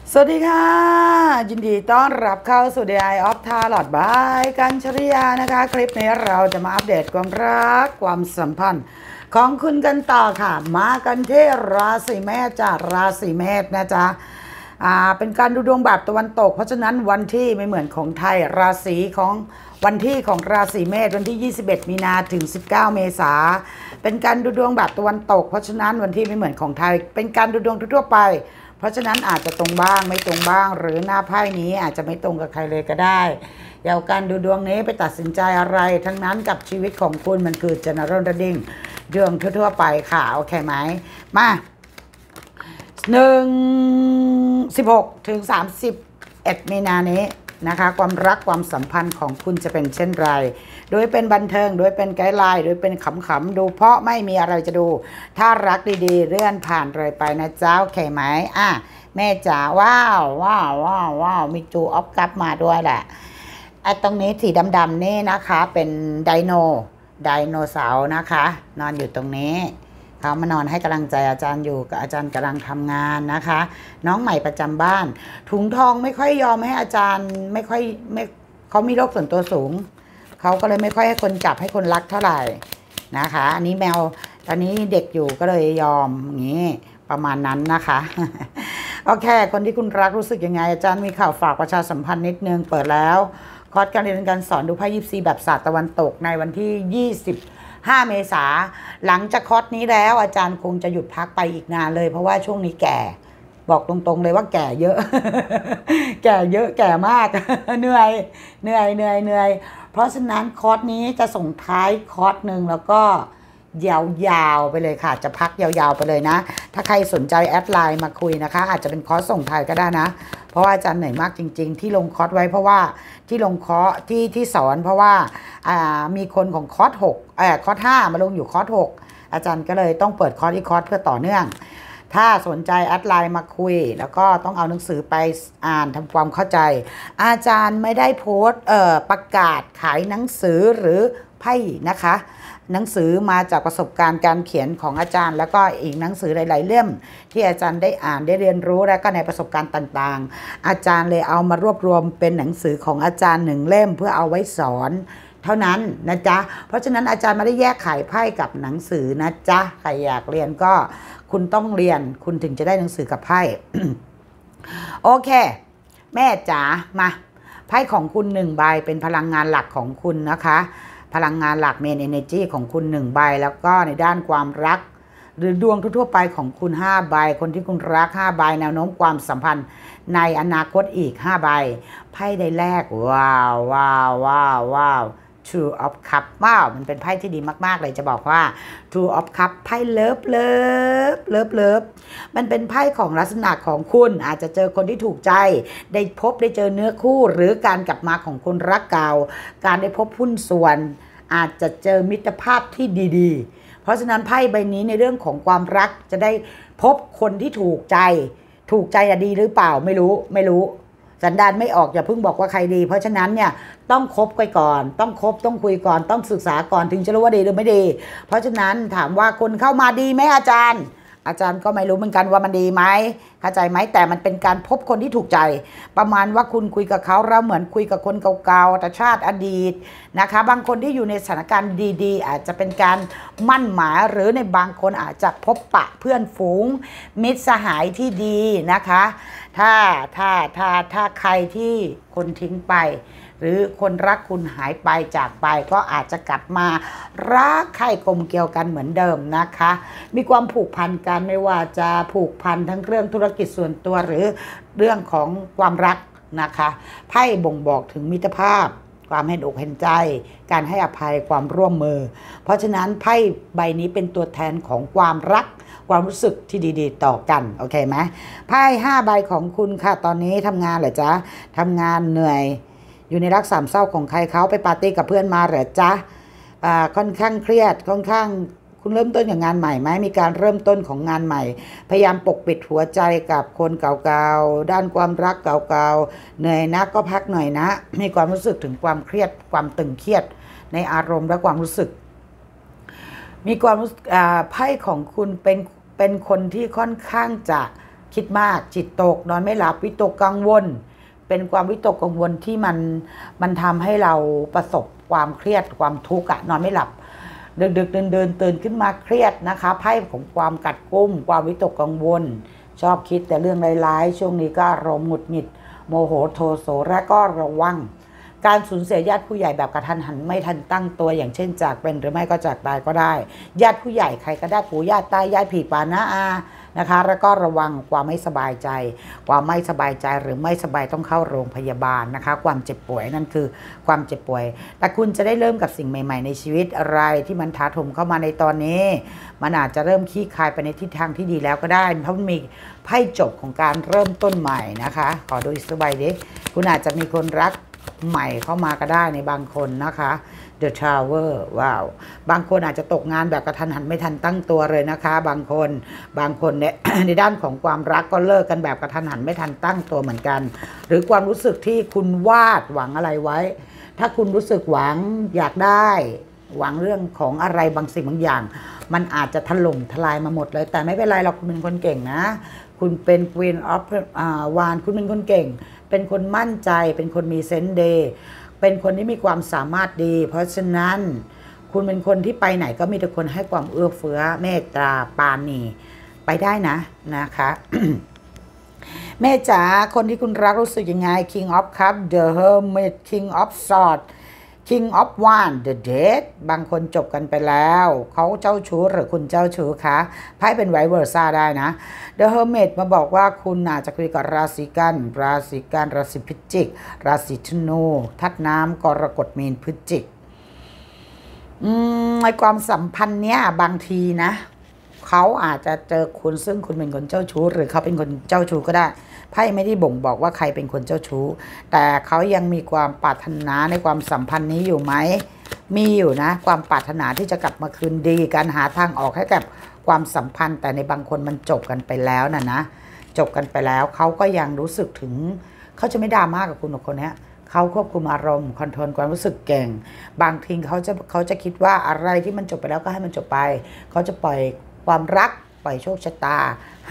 สวัสดีค่ะยินดีต้อนรับเข้าสู่ The Eye of Tarot by กัญชริยานะคะคลิปนี้เราจะมาอัปเดตความรักความสัมพันธ์ของคุณกันต่อค่ะมากันที่ราศีเมษจ้ะราศีเมษนะจ๊ะเป็นการดูดวงแบบตะวันตกเพราะฉะนั้นวันที่ไม่เหมือนของไทยราศีของวันที่ของราศีเมษวันที่21มีนาถึง19เมษาเป็นการดูดวงแบบตะวันตกเพราะฉะนั้นวันที่ไม่เหมือนของไทยเป็นการดูดวงทั่วไปเพราะฉะนั้นอาจจะตรงบ้างไม่ตรงบ้างหรือหน้าไพ่นี้อาจจะไม่ตรงกับใครเลยก็ได้อย่าเอาการดูดวงนี้ไปตัดสินใจอะไรทั้งนั้นกับชีวิตของคุณมันคือ general reading เรื่องทั่วๆไปค่ะโอเคไหมมา16 ถึง 31 มีนานี้นะคะความรักความสัมพันธ์ของคุณจะเป็นเช่นไรโดยเป็นบันเทิงโดยเป็นไกด์ไลน์โดยเป็นขำๆดูเพราะไม่มีอะไรจะดูถ้ารักดีๆเลื่อนผ่านเลยไปนะเจ้าโอเคไหมแม่จ๋าว้าวว้าวว้าวว้าวมีจูออฟกัปมาด้วยแหละตรงนี้สีดำๆนี่นะคะเป็นไดโนเสาร์นะคะนอนอยู่ตรงนี้เขามานอนให้กำลังใจอาจารย์อยู่กับอาจารย์กำลังทำงานนะคะน้องใหม่ประจำบ้านถุงทองไม่ค่อยยอมให้อาจารย์ไม่เขามีโรคส่วนตัวสูงเขาก็เลยไม่ค่อยให้คนจับให้คนรักเท่าไหร่นะคะอันนี้แมวตอนนี้เด็กอยู่ก็เลยยอมอย่างนี้ประมาณนั้นนะคะโอเคคนที่คุณรักรู้สึกยังไงอาจารย์มีข่าวฝากประชาสัมพันธ์นิดนึงเปิดแล้วคอร์สการเรียนการสอนดูไพ่ยิปซีแบบศาสตร์ตะวันตกในวันที่25 เมษาหลังจากคอร์สนี้แล้วอาจารย์คงจะหยุดพักไปอีกนานเลยเพราะว่าช่วงนี้แก่บอกตรงๆเลยว่าแก่เยอะ แก่เยอะแก่มาก เหนื่อยเพราะฉะนั้นคอร์สนี้จะส่งท้ายคอร์สหนึ่งแล้วก็ยาวๆไปเลยค่ะจะพักยาวๆไปเลยนะถ้าใครสนใจแอดไลน์มาคุยนะคะอาจจะเป็นคอร์สส่งท้ายก็ได้นะเพราะว่าอาจารย์เหนื่อยมากจริงๆที่ลงคอร์สไว้เพราะว่าที่ลงคอร์สที่สอนเพราะว่ามีคนของคอร์สคอร์ส5มาลงอยู่คอร์ส6อาจารย์ก็เลยต้องเปิดคอร์สอีกคอร์สเพื่อต่อเนื่องถ้าสนใจแอดไลน์มาคุยแล้วก็ต้องเอาหนังสือไปอ่านทำความเข้าใจอาจารย์ไม่ได้โพสต์ประกาศขายหนังสือหรือไพ่นะคะหนังสือมาจากประสบการณ์การเขียนของอาจารย์แล้วก็อีกหนังสือหลายๆเล่มที่อาจารย์ได้อ่านได้เรียนรู้และก็ในประสบการณ์ต่างๆอาจารย์เลยเอามารวบรวมเป็นหนังสือของอาจารย์1 เล่มเพื่อเอาไว้สอนเท่านั้นนะจ๊ะเพราะฉะนั้นอาจารย์ไม่ได้แยกขายไพ่กับหนังสือนะจ๊ะใครอยากเรียนก็คุณต้องเรียนคุณถึงจะได้หนังสือกับไพ่ โอเคแม่จ๋ามาไพ่ของคุณ1 ใบเป็นพลังงานหลักของคุณนะคะพลังงานหลักเมนเอเนจีของคุณ1 ใบแล้วก็ในด้านความรักหรือดวงทั่วไปของคุณ5 ใบคนที่คุณรัก5 ใบแนวโน้มความสัมพันธ์ในอนาคตอีก5 ใบไพ่ใบแรกว้าวTwo of Cup ว้าวมันเป็นไพ่ที่ดีมากๆเลยจะบอกว่า Two of Cup ไพ่เลิฟมันเป็นไพ่ของลักษณะของคุณอาจจะเจอคนที่ถูกใจได้พบได้เจอเนื้อคู่หรือการกลับมาของคนรักเก่าการได้พบหุ้นส่วนอาจจะเจอมิตรภาพที่ดีๆเพราะฉะนั้นไพ่ใบนี้ในเรื่องของความรักจะได้พบคนที่ถูกใจอะดีหรือเปล่าไม่รู้สันดานไม่ออกอย่าเพิ่งบอกว่าใครดีเพราะฉะนั้นเนี่ยต้องคบไปก่อนต้องคบต้องคุยก่อนต้องศึกษาก่อนถึงจะรู้ว่าดีหรือไม่ดีเพราะฉะนั้นถามว่าคนเข้ามาดีไหมอาจารย์ก็ไม่รู้เหมือนกันว่ามันดีไหมเข้าใจไหมแต่มันเป็นการพบคนที่ถูกใจประมาณว่าคุณคุยกับเขาแล้วเหมือนคุยกับคนเก่าๆแต่ชาติอดีตนะคะบางคนที่อยู่ในสถานการณ์ดีๆอาจจะเป็นการมั่นหมายหรือในบางคนอาจจะพบปะเพื่อนฝูงมิตรสหายที่ดีนะคะถ้าใครที่คนทิ้งไปหรือคนรักคุณหายไปจากไปก็อาจจะกลับมารักใคร่กลมเกลียวกันเหมือนเดิมนะคะมีความผูกพันกันไม่ว่าจะผูกพันทั้งเรื่องธุรกิจส่วนตัวหรือเรื่องของความรักนะคะไพ่บ่งบอกถึงมิตรภาพความเห็นอกเห็นใจการให้อภัยความร่วมมือเพราะฉะนั้นไพ่ใบนี้เป็นตัวแทนของความรักความรู้สึกที่ดีๆต่อกันโอเคไหมไพ่5 ใบของคุณค่ะตอนนี้ทำงานเหรอจ๊ะทำงานเหนื่อยอยู่ในรักสามเศร้าของใครเขาไปปาร์ตี้กับเพื่อนมาเหรอจ๊ะค่อนข้างเครียดค่อนข้างคุณเริ่มต้นกับงานใหม่ไหมมีการเริ่มต้นของงานใหม่พยายามปกปิดหัวใจกับคนเก่าๆด้านความรักเก่าๆเหนื่อยนะก็พักหน่อยนะมีความรู้สึกถึงความเครียดความตึงเครียดในอารมณ์และความรู้สึกมีความรู้ไพ่ของคุณเป็นคนที่ค่อนข้างจะคิดมากจิตตกนอนไม่หลับวิตกกังวลเป็นความวิตกกังวลที่มันทำให้เราประสบความเครียดความทุกข์นอนไม่หลับดึกเดินตื่นขึ้นมาเครียดนะคะไพ่ของความกัดกุ้มความวิตกกังวลชอบคิดแต่เรื่องร้ายๆช่วงนี้ก็อารมณ์หงุดหงิดโมโหโทโสและก็ระวังการสูญเสียญาติผู้ใหญ่แบบกระทันหันไม่ทันตั้งตัวอย่างเช่นจากเป็นหรือไม่ก็จากตายก็ได้ญาติผู้ใหญ่ใครก็ได้ปู่ย่าตายายผีป่าน้าอานะคะแล้วก็ระวังความไม่สบายใจความไม่สบายใจหรือไม่สบายต้องเข้าโรงพยาบาลนะคะความเจ็บป่วยนั่นคือความเจ็บป่วยแต่คุณจะได้เริ่มกับสิ่งใหม่ๆในชีวิตอะไรที่มันถาโถมเข้ามาในตอนนี้มันอาจจะเริ่มคลี่คลายไปในทิศทางที่ดีแล้วก็ได้เพราะมันมีไพ่จบของการเริ่มต้นใหม่นะคะขอดูอีกสักใบดิคุณอาจจะมีคนรักใหม่เข้ามาก็ได้ในบางคนนะคะ The Tower ว้าวบางคนอาจจะตกงานแบบกระทันหันไม่ทันตั้งตัวเลยนะคะบางคนเนี่ย ในด้านของความรักก็เลิกกันแบบกระทันหันไม่ทันตั้งตัวเหมือนกันหรือความรู้สึกที่คุณวาดหวังอะไรไว้ถ้าคุณรู้สึกหวังอยากได้หวังเรื่องของอะไรบางสิ่งบางอย่างมันอาจจะถล่มทลายมาหมดเลยแต่ไม่เป็นไรเราคุณเป็นคนเก่งนะคุณเป็น Queen of Wands คุณเป็นคนเก่งเป็นคนมั่นใจเป็นคนมีเซนส์เดย์เป็นคนที่มีความสามารถดีเพราะฉะนั้นคุณเป็นคนที่ไปไหนก็มีแต่คนให้ความเอื้อเฟื้อเมตตาปราณีไปได้นะคะ แม่จ๋าคนที่คุณรักรู้สึกยังไง King of Cups The Hermit King of Swords King of Wands The Death บางคนจบกันไปแล้วเขาเจ้าชู้หรือคุณเจ้าชู้คะไพ่เป็นไวเวอร์ซ่าได้นะ The Hermit มาบอกว่าคุณอาจจะคุยกับราศีกันราศีพิจิกราศีธนูธันูน้ำกรกฎมีนพฤศจิกในความสัมพันธ์เนี้ยบางทีนะเขาอาจจะเจอคุณซึ่งคุณเป็นคนเจ้าชู้หรือเขาเป็นคนเจ้าชู้ก็ได้ไพ่ไม่ได้บ่งบอกว่าใครเป็นคนเจ้าชู้แต่เขายังมีความปรารถนาในความสัมพันธ์นี้อยู่ไหมมีอยู่นะความปรารถนาที่จะกลับมาคืนดีการหาทางออกให้กับความสัมพันธ์แต่ในบางคนมันจบกันไปแล้วนะจบกันไปแล้วเขาก็ยังรู้สึกถึงเขาจะไม่ดราม่ากับคุณคนนี้เขาควบคุมอารมณ์คอนโทรลความรู้สึกเก่งบางทีเขาจะคิดว่าอะไรที่มันจบไปแล้วก็ให้มันจบไปเขาจะปล่อยความรักปล่อยโชคชะตาให้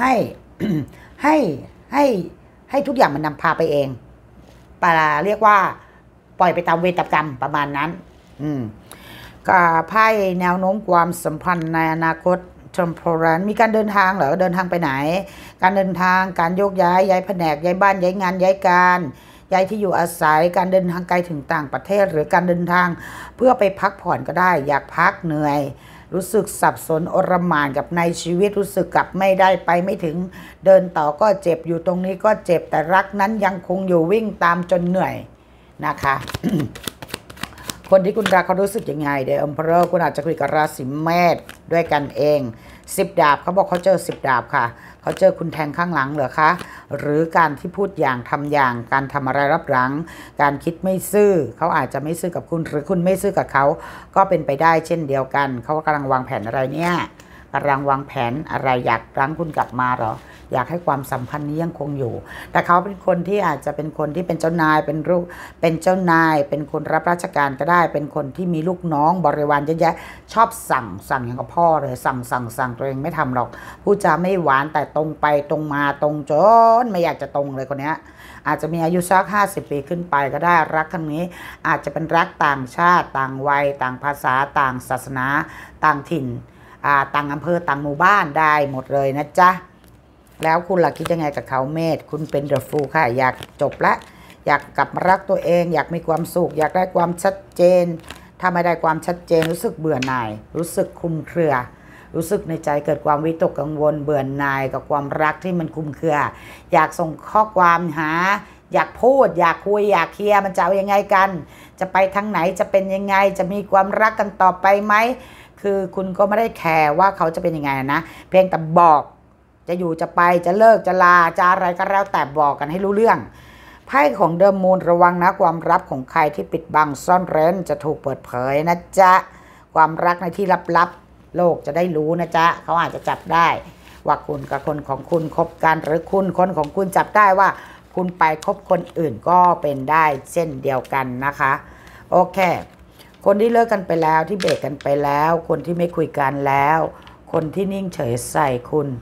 ให้ทุกอย่างมันนำพาไปเองเรียกว่าปล่อยไปตามเวรตามกรรมประมาณนั้นกับไพ่แนวโน้มความสัมพันธ์ในอนาคตtemporal มีการเดินทางเหรอเดินทางไปไหนการเดินทางการโยกย้ายแผนกย้ายบ้านย้ายงานย้ายการย้ายที่อยู่อาศัยการเดินทางไกลถึงต่างประเทศหรือการเดินทางเพื่อไปพักผ่อนก็ได้อยากพักเหนื่อยรู้สึกสับสนอรหม่านกับในชีวิตรู้สึกกลับไม่ได้ไปไม่ถึงเดินต่อก็เจ็บอยู่ตรงนี้ก็เจ็บแต่รักนั้นยังคงอยู่วิ่งตามจนเหนื่อยนะคะ คนที่คุณรักเขารู้สึกยังไงเดอัมเพอร์คุณอาจจะคุยกับราศีเมษด้วยกันเอง10 ดาบเขาบอกเขาเจอ10 ดาบค่ะเขาเจอคุณแทงข้างหลังเหรอคะหรือการที่พูดอย่างทำอย่างการทำอะไรรับหลังการคิดไม่ซื่อเขาอาจจะไม่ซื่อกับคุณหรือคุณไม่ซื่อกับเขาก็เป็นไปได้เช่นเดียวกันเขากำลังวางแผนอะไรเนี่ยกำลังวางแผนอะไรอยากรั้งคุณกลับมาเหรออยากให้ความสัมพันธ์นี้ยังคงอยู่แต่เขาเป็นคนที่อาจจะเป็นคนที่เป็นเจ้านายเป็นเจ้านายเป็นคนรับราชการก็ได้เป็นคนที่มีลูกน้องบริวารเยอะแยะชอบสั่งอย่างกับพ่อเลยสั่งตัวเองไม่ทำหรอกพูดจาไม่หวานแต่ตรงไปตรงมาตรงจนไม่อยากจะตรงเลยคนนี้อาจจะมีอายุสัก50 ปีขึ้นไปก็ได้รักครั้งนี้อาจจะเป็นรักต่างชาติต่างวัยต่างภาษาต่างศาสนาต่างถิ่นต่างอำเภอต่างหมู่บ้านได้หมดเลยนะจ๊ะแล้วคุณล่ะคิดยังไงกับเขาเมษคุณเป็นเดอะฟูลค่ะอยากจบละอยากกลับมารักตัวเองอยากมีความสุขอยากได้ความชัดเจนถ้าไม่ได้ความชัดเจนรู้สึกเบื่อหน่ายรู้สึกคลุมเครือรู้สึกในใจเกิดความวิตกกังวลเบื่อหน่ายกับความรักที่มันคลุมเครืออยากส่งข้อความหาอยากพูดอยากคุยอยากเคลียร์มันจะเอายังไงกันจะไปทางไหนจะเป็นยังไงจะมีความรักกันต่อไปไหมคือคุณก็ไม่ได้แคร์ว่าเขาจะเป็นยังไงนะเพียงแต่บอกจะอยู่จะไปจะเลิกจะลาจะอะไรก็แล้วแต่บอกกันให้รู้เรื่องไพ่ของเดอะมูนระวังนะความลับของใครที่ปิดบังซ่อนเร้นจะถูกเปิดเผยนะจ๊ะความรักในที่ลับๆโลกจะได้รู้นะจ๊ะเขาอาจจะจับได้ว่าคุณกับคนของคุณคบกันหรือคนของคุณจับได้ว่าคุณไปคบคนอื่นก็เป็นได้เช่นเดียวกันนะคะโอเคคนที่เลิกกันไปแล้วที่เบรกกันไปแล้วคนที่ไม่คุยกันแล้วคนที่นิ่งเฉยใส่คุณ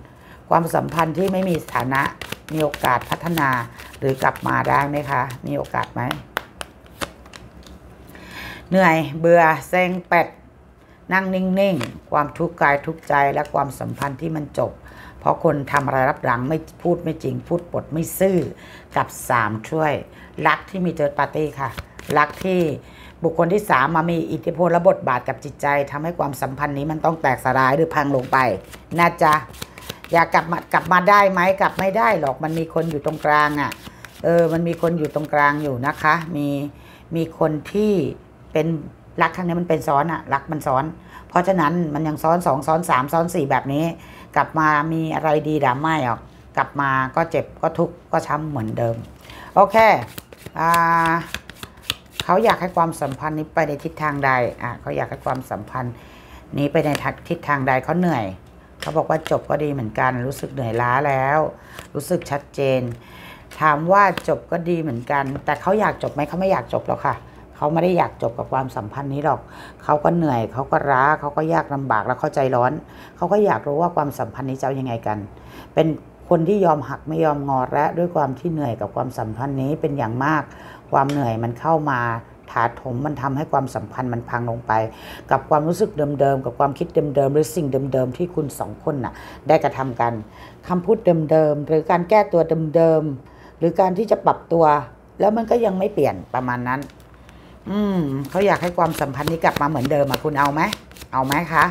ความสัมพันธ์ที่ไม่มีสถานะมีโอกาสพัฒนาหรือกลับมาได้ไหมคะมีโอกาสไหมเหนื่อยเบื่อเซ็งเป็ดนั่งนิ่งๆความทุกข์กายทุกข์ใจและความสัมพันธ์ที่มันจบเพราะคนทำอะไรรับหลังไม่พูดไม่จริงพูดปดไม่ซื่อกับ3ช่วยรักที่มีเจิดปาร์ตี้ค่ะรักที่บุคคลที่3มามีอิทธิพลและบทบาทกับจิตใจทำให้ความสัมพันธ์นี้มันต้องแตกสลายหรือพังลงไปนะจ๊ะอยากกลับมาได้ไหมกลับไม่ได้หรอกมันมีคนอยู่ตรงกลางอ่ะมันมีคนอยู่ตรงกลางอยู่นะคะมีคนที่เป็นรักครั้งนี้มันเป็นซ้อนอ่ะรักมันซ้อนเพราะฉะนั้นมันยังซ้อน2ซ้อน3ซ้อน4แบบนี้กลับมามีอะไรดีดราม่าออกกลับมาก็เจ็บก็ทุกข์ก็ช้ำเหมือนเดิมโอเคเขาอยากให้ความสัมพันธ์นี้ไปในทิศทางใดเขาอยากให้ความสัมพันธ์นี้ไปในทิศทางใดเขาเหนื่อยเขาบอกว่าจบก็ดีเหมือนกันรู้สึกเหนื่อยล้าแล้วรู้สึกชัดเจนถามว่าจบก็ดีเหมือนกันแต่เขาอยากจบไหมเขาไม่อยากจบหรอกค่ะเขาไม่ได้อยากจบกับความสัมพันธ์นี้หรอกเขาก็เหนื่อยเขาก็ล้าเขาก็ยากลำบากแล้วเขาใจร้อนเขาก็อยากรู้ว่าความสัมพันธ์นี้จะยังไงกันเป็นคนที่ยอมหักไม่ยอมงอและด้วยความที่เหนื่อยกับความสัมพันธ์นี้เป็นอย่างมากความเหนื่อยมันเข้ามาถาโถมมันทำให้ความสัมพันธ์มันพังลงไปกับความรู้สึกเดิมๆกับความคิดเดิมๆหรือสิ่งเดิมๆที่คุณ2คนน่ะได้กระทำกันคำพูดเดิมๆหรือการแก้ตัวเดิมๆหรือการที่จะปรับตัวแล้วมันก็ยังไม่เปลี่ยนประมาณนั้นเขาอยากให้ความสัมพันธ์นี้กลับมาเหมือนเดิมคุณเอาไหมคะ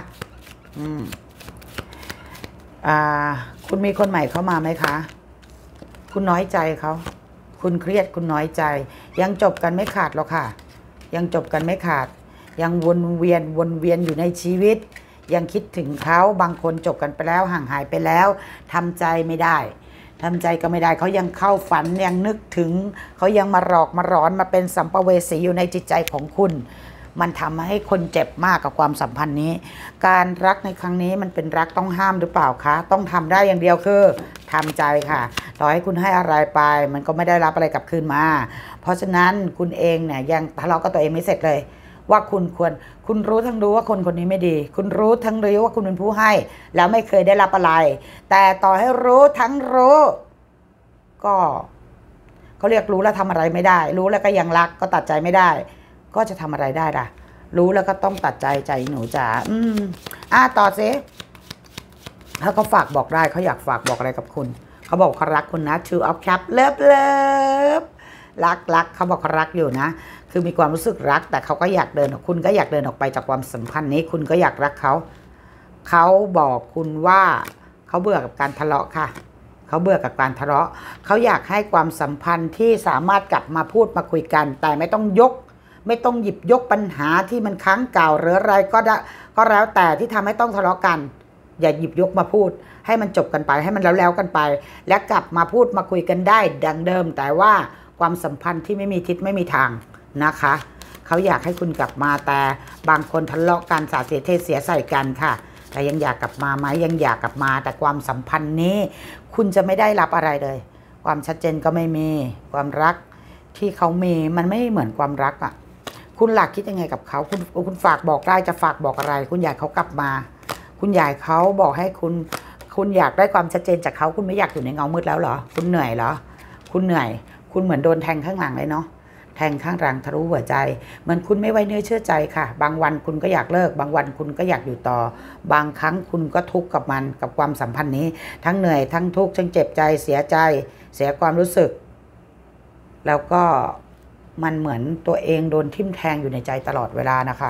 คุณมีคนใหม่เข้ามาไหมคะคุณน้อยใจเขาคุณเครียดคุณน้อยใจยังจบกันไม่ขาดหรอกค่ะยังจบกันไม่ขาดยังวนเวียนอยู่ในชีวิตยังคิดถึงเขาบางคนจบกันไปแล้วห่างหายไปแล้วทำใจไม่ได้ทำใจก็ไม่ได้เขายังเข้าฝันยังนึกถึงเขายังมาหลอกมาร้อนมาเป็นสัมภเวสีอยู่ในจิตใจของคุณมันทำให้คนเจ็บมากกับความสัมพันธ์นี้การรักในครั้งนี้มันเป็นรักต้องห้ามหรือเปล่าคะต้องทำได้อย่างเดียวคือทำใจค่ะต่อให้คุณให้อะไรไปมันก็ไม่ได้รับอะไรกลับคืนมาเพราะฉะนั้นคุณเองเนี่ยยังทะเลาะกับตัวเองไม่เสร็จเลยว่าคุณรู้ทั้งรู้ว่าคนคนนี้ไม่ดีคุณรู้ทั้งรู้ว่าคุณเป็นผู้ให้แล้วไม่เคยได้รับอะไรแต่ต่อให้รู้ทั้งรู้ก็เขาเรียกรู้แล้วทำอะไรไม่ได้รู้แล้วก็ยังรักก็ตัดใจไม่ได้ก็จะทำอะไรได้ล่ะรู้แล้วก็ต้องตัดใจหนูจ๋าต่อสิถ้าเขาฝากบอกได้เขาอยากฝากบอกอะไรกับคุณเขาบอกเขารักคุณนะ Two of Cups เลิฟรักเขาบอกเขารักอยู่นะคือมีความรู้สึกรักแต่เขาก็อยากเดินคุณก็อยากเดินออกไปจากความสัมพันธ์นี้คุณก็อยากรักเขาบอกคุณว่าเขาเบื่อกับการทะเลาะค่ะเขาเบื่อกับการทะเลาะเขาอยากให้ความสัมพันธ์ที่สามารถกลับมาพูดมาคุยกันแต่ไม่ต้องหยิบยกปัญหาที่มันค้างเก่าหรืออะไรก็แล้วแต่ที่ทำให้ต้องทะเลาะกันอย่าหยิบยกมาพูดให้มันจบกันไปให้มันแล้วกันไปและกลับมาพูดมาคุยกันได้ดังเดิมแต่ว่าความสัมพันธ์ที่ไม่มีทิศไม่มีทางนะคะเขาอยากให้คุณกลับมาแต่บางคนทะเลาะกันสาดเสียเทเสียใส่กันค่ะแต่ยังอยากกลับมาไหมยังอยากกลับมาแต่ความสัมพันธ์นี้คุณจะไม่ได้รับอะไรเลยความชัดเจนก็ไม่มีความรักที่เขามีมันไม่เหมือนความรักอ่ะคุณหลักคิดยังไงกับเขาคุณฝากบอกได้จะฝากบอกอะไรคุณอยากเขากลับมาคุณอยากเขาบอกให้คุณอยากได้ความชัดเจนจากเขาคุณไม่อยากอยู่ในเงามืดแล้วเหรอคุณเหนื่อยเหรอคุณเหนื่อยคุณเหมือนโดนแทงข้างหลังเลยเนาะแทงข้างหลังทะลุหัวใจเหมือนคุณไม่ไว้เนื้อเชื่อใจค่ะบางวันคุณก็อยากเลิกบางวันคุณก็อยากอยู่ต่อบางครั้งคุณก็ทุกข์กับมันกับความสัมพันธ์นี้ทั้งเหนื่อยทั้งทุกข์ทั้งเจ็บใจเสียใจเสียความรู้สึกแล้วก็มันเหมือนตัวเองโดนทิ่มแทงอยู่ในใจตลอดเวลานะคะ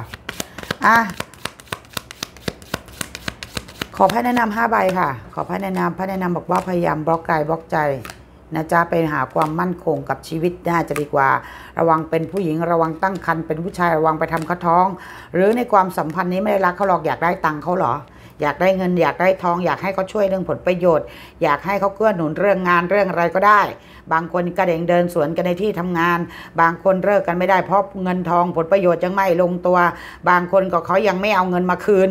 ขอไพ่แนะนำ5 ใบค่ะขอไพ่แนะนำบอกว่าพยายามบล็อกกายบล็อกใจนะจ๊ะไปหาความมั่นคงกับชีวิตน่าจะดีกว่าระวังเป็นผู้หญิงระวังตั้งครรภ์เป็นผู้ชายระวังไปทำเขาท้องหรือในความสัมพันธ์นี้ไม่ได้รักเขาหรอกอยากได้ตังค์เขาหรออยากได้เงินอยากได้ทองอยากให้เขาช่วยเรื่องผลประโยชน์อยากให้เขาเกื้อหนุนเรื่องงานเรื่องอะไรก็ได้บางคนกระเด้งเดินสวนกันในที่ทำงานบางคนเลิกกันไม่ได้เพราะเงินทองผลประโยชน์ยังไม่ลงตัวบางคนก็เขายังไม่เอาเงินมาคืน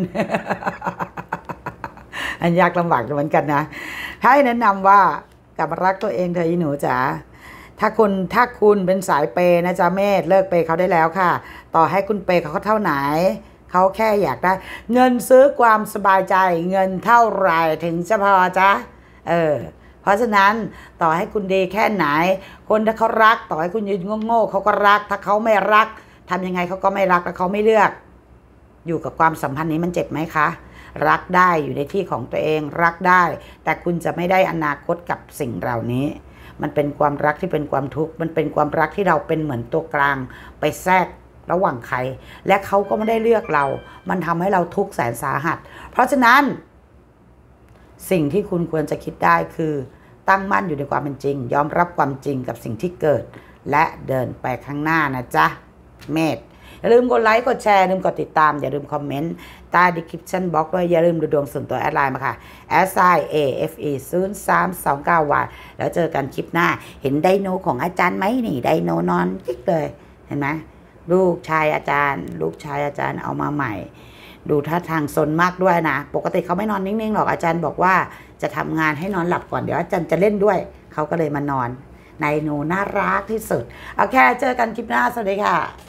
อันยากลำบากเหมือนกันนะให้แนะนำว่ากลับมารักตัวเองเธอหนูจ๋าถ้าคุณเป็นสายเปย์นะจ๊ะเมธเลิกเปย์เขาได้แล้วค่ะต่อให้คุณเปย์เขาเท่าไหนเขาแค่อยากได้เงินซื้อความสบายใจเงินเท่าไหร่ถึงจะพอจ๊ะเพราะฉะนั้นต่อให้คุณดีแค่ไหนคนถ้าเขารักต่อให้คุณยืนโง่ๆเขาก็รักถ้าเขาไม่รักทำยังไงเขาก็ไม่รักและเขาไม่เลือกอยู่กับความสัมพันธ์นี้มันเจ็บไหมคะรักได้อยู่ในที่ของตัวเองรักได้แต่คุณจะไม่ได้อนาคตกับสิ่งเหล่านี้มันเป็นความรักที่เป็นความทุกข์มันเป็นความรักที่เราเป็นเหมือนตัวกลางไปแทรกระหว่างใครและเขาก็ไม่ได้เลือกเรามันทำให้เราทุกข์แสนสาหัสเพราะฉะนั้นสิ่งที่คุณควรจะคิดได้คือตั้งมั่นอยู่ในความเป็นจริงยอมรับความจริงกับสิ่งที่เกิดและเดินไปข้างหน้านะจ๊ะเมธอย่าลืมกดไลค์กดแชร์อย่าลืมกดติดตามอย่าลืมคอมเมนต์ใต้ description box ด้วยอย่าลืมดูดวงส่วนตัวแอดไลน์มาค่ะ@AFE 0329 แล้วเจอกันคลิปหน้าเห็นไดโนของอาจารย์ไหมนี่ไดโนนอนกิ๊กเลยเห็นไหมลูกชายอาจารย์เอามาใหม่ดูท่าทางซนมากด้วยนะปกติเขาไม่นอนนิ่งๆหรอกอาจารย์บอกว่าจะทำงานให้นอนหลับก่อนเดี๋ยวอาจารย์จะเล่นด้วยเขาก็เลยมานอนไดโนน่ารักที่สุดโอเคเจอกันคลิปหน้าสวัสดีค่ะ